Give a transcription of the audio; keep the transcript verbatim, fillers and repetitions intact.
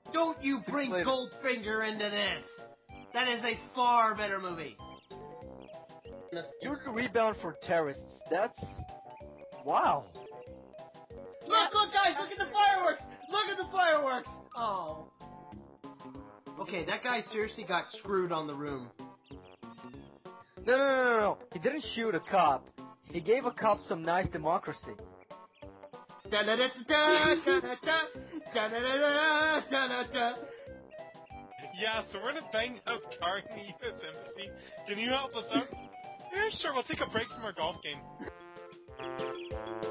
Don't you bring Goldfinger into this! That is a far better movie. Huge rebound for terrorists. That's... Wow. Look, look, guys, look at the fireworks! Look at the fireworks! Oh. Okay, that guy seriously got screwed on the room. No, no, no, no, no. He didn't shoot a cop. He gave a cop some nice democracy. Yeah, so we're in a banged up car in the U S Embassy. Can you help us out? Yeah, sure, we'll take a break from our golf game.